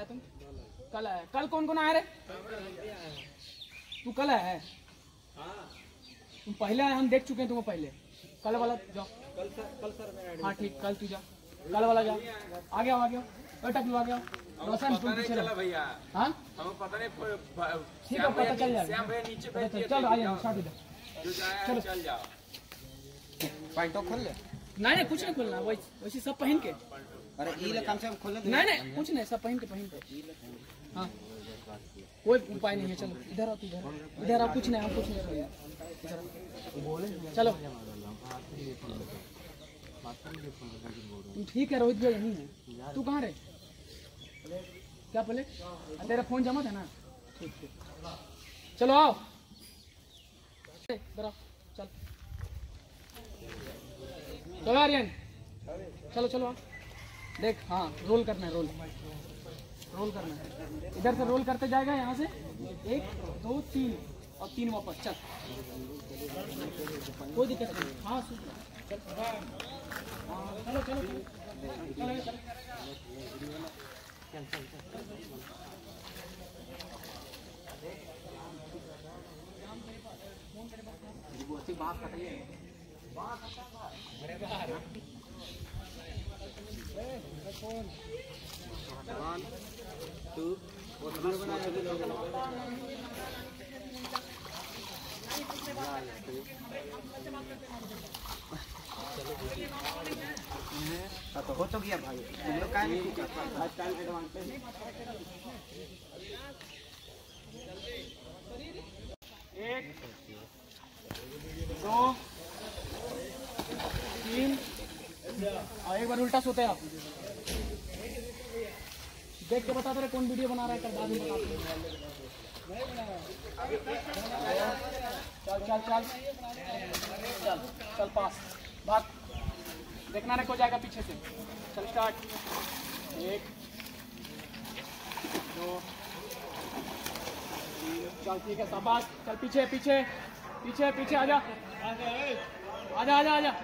आया तुम? कल आया। कल कौन कौन आया रे? तू कल आया है? तुम पहले आए, हम देख चुके हैं तुम्हें पहले। कल वाला जाओ। कल सर। हाँ ठीक, कल तू जा, कल वाला जाओ। आ गया आ गया, टकलू आ गया। रोशन तुम पीछे रहो भैया। हाँ हमें पता नहीं, ठीक है पता चल जाएगा। चल आ जाओ, साथ इधर चलो, चल जाओ। पैंटो खोल ले। नहीं कुछ नहीं खोलना, वैसे सब पहन के। अरे ये कम से कम खोल ले। नहीं कुछ नहीं, सब पहन के हाँ कोई उपाय नहीं है। चलो इधर आओ, इधर आओ, कुछ नहीं, हम कुछ नहीं बोले। चलो तुम ठीक है, रोहित भैया यहीं है। तू कहाँ रहे? क्या बोले? तेरा फोन जमा था ना? ठीक ठीक, चलो आओ इधर आओ। चल चलो आर्यन, चलो चलो आओ। देख हाँ, रोल करना है, रोल करना है। इधर से रोल करते जाएगा, यहाँ से 1 2 3 और 3 वापस। चल कोई दिक्कत नहीं। हाँ चल, चलो चलो चलो बात करिए। 1 2 तो हो तो गया भाई, तुम लोग काय नहीं फर्स्ट टाइम एडवांटेज। 1 2 3 और एक बार उल्टा सोते हैं आप। देख के बताते रहे कौन वीडियो बना रहा है, कल बाद में बताते हैं। चल चल चल चल चल, पास भाग, देखना रे को जाएगा पीछे से। चल स्टार्ट। 1 2 3 चल ठीक है, शाबाश। चल पीछे पीछे पीछे पीछे, आजा आजा आजा आजा।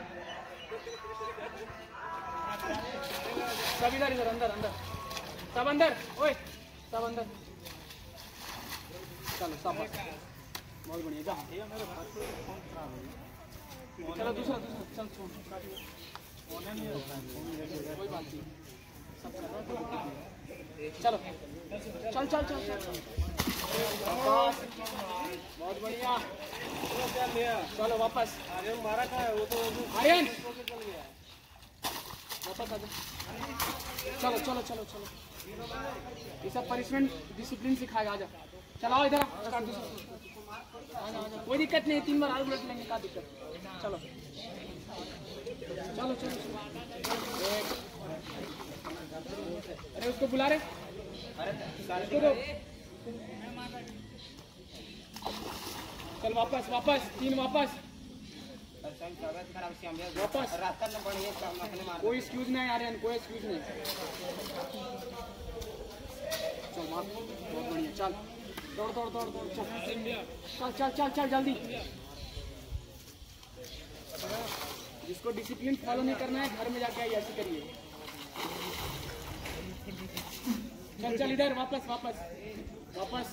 सब इधर इधर, अंदर अंदर, सब अंदर, ओए सब अंदर। चलो शाबाश, बहुत बढ़िया। जा चलो दूसरा चल, कोई बात नहीं, सब चलो चल चल चल चल, बहुत बढ़िया। चलो वापस। आर्यन मारा था वो तो, आर्यन वापस आ जा। चलो चलो चलो चलो, ये सब पनिशमेंट डिसिप्लिन सिखाएगा। आजा चलाओ इधर, कोई दिक्कत नहीं, 3 बार आगे बुलेट लेंगे, क्या दिक्कत। चलो चलो चलो, अरे उसको बुला रहे, उसको दो। चल वापस वापस, 3 वापस वापस। कोई एक्सक्यूज नहीं आर्यन, कोई एक्सक्यूज नहीं। चल मार, बहुत बढ़िया। चल दौड़ दौड़ दौड़ दौड़, चल चल चल चल जल्दी। जिसको डिसिप्लिन फॉलो नहीं करना है, घर में जाके ऐसे करिए। चल चल इधर, वापस वापस वापस।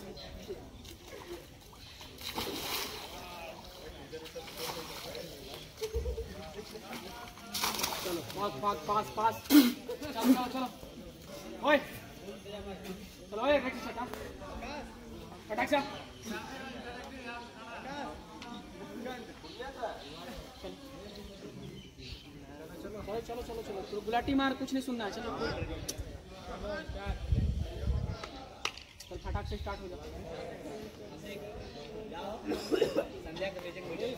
चलो पास पास पास पास, चलो चलो चलो, ओए चलो, ओए फटाक से। चलो चलो चलो, तो गुलाटी मार, कुछ नहीं सुनना है। चलो चल फटाक से स्टार्ट हो जाओ। संध्या के भेजेंगे।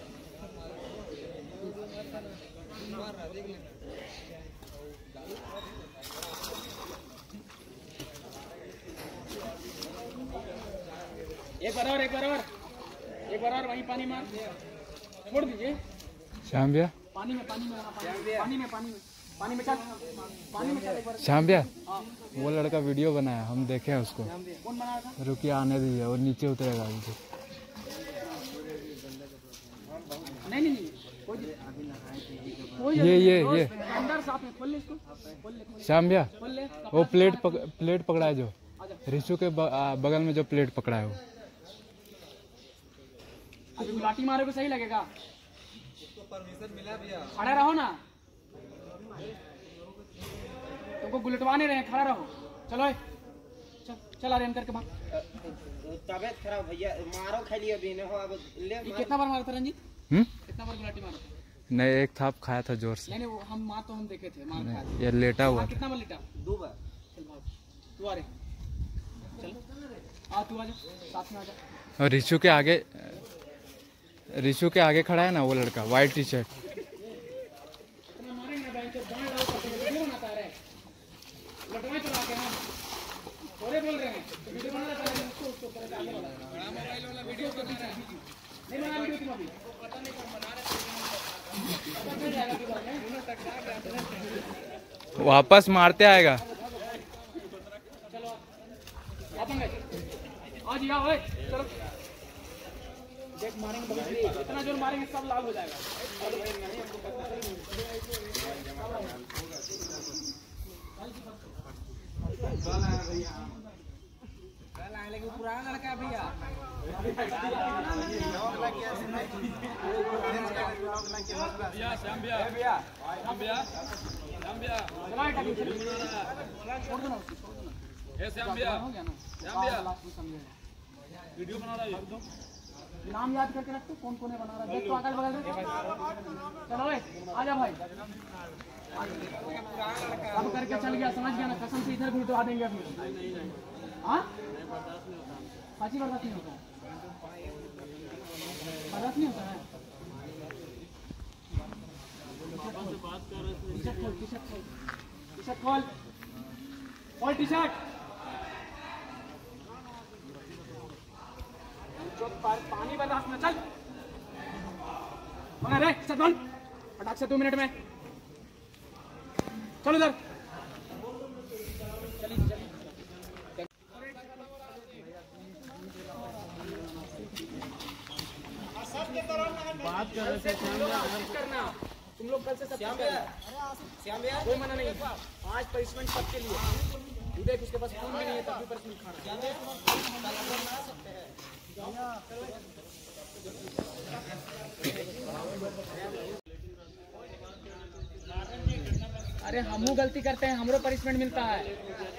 एक बार और, एक बार और, एक बार और, वहीं पानी मार, छोड़ दीजिए। श्याम भैया पानी में, पानी में, पानी में, पानी में, पानी में चल, पानी में चल एक बार। श्याम भैया वो लड़का वीडियो बनाया, हम देखे हैं उसको। कौन बनाया था? रुकिए आने दीजिए, और नीचे उतरेगा। नहीं नहीं नहीं, ये अंदर साथ में खोल ले इसको, खोल ले श्याम भैया, खोल ले। वो प्लेट पकड़ा है जो रिशु के बगल में जो प्लेट पकड़ा है वो। अभी गुलाटी मारे को सही लगेगा? परमिशन मिला भैया। खड़ा रहो ना, तुमको गुलटवाने रहे, खड़ा रहो। चलो चल आर्यन करके भाग। तबियत खराब भैया, मारो खा लिया भी हो अब ले। ये कितना बार मारा था रंजीत? कितना बार गुलाटी मारा था? नहीं, एक थाप खाया था जोर से। नहीं वो हम मार तो हम देखे थे, मार खाया था। ये लेटा हुआ। कितना बार लेटा? 2 बार। चल भाग, तू आ रे, चल आ, तू आ जा, साथ में आ जा। और रिशु के आगे खड़ा है ना वो लड़का, व्हाइट टी शर्ट। बोल रहे हैं तो वीडियो बना रहा है, उसको करे आगे वाला बड़ा मोबाइल वाला वीडियो तो बना रहा है। नहीं बना वीडियो तुम अभी पता नहीं कौन बना रहे थे। वापस मारते आएगा। चलो आज या ओए चलो देख, मारेंगे बगल, इतना जोर मारेंगे सब लाल हो जाएगा। पुराना लड़का भैया वीडियो बना रहा है, नाम याद करके रखते कौन कौन है बना रहा है। देख तो अगल बगल में, चलो आजा भाई, सब करके चल गया, समझ गया ना? कसम से इधर घुलटवा देंगे अभी। हाँ पाँची बर्दाश्त नहीं होता है, बर्दाश्त नहीं होता है। टी शर्ट खोल टी शर्ट। पानी बर्दाश्त में, चल बना रे, चल बोल फटाक से 2 मिनट में। चल उधर, बात कर रहे थे करना तुम लोग कल से सब श्याम भैया कोई मना नहीं। आज पनिशमेंट सबके लिए, देख उसके पास फोन भी नहीं है तब भी पनिशमेंट खाना। अरे हमू गलती करते हैं, हमरो पनिशमेंट मिलता है।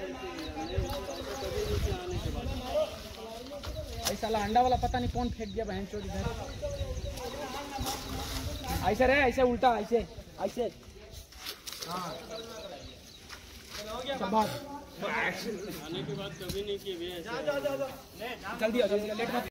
ऐसा अंडा वाला पता नहीं कौन फेंक दिया बहन चोद इधर। ऐसे रे, ऐसे उल्टा, ऐसे ऐसे। हाँ आने के बाद कभी नहीं किए, जल्दी आ जाओ, लेट मत।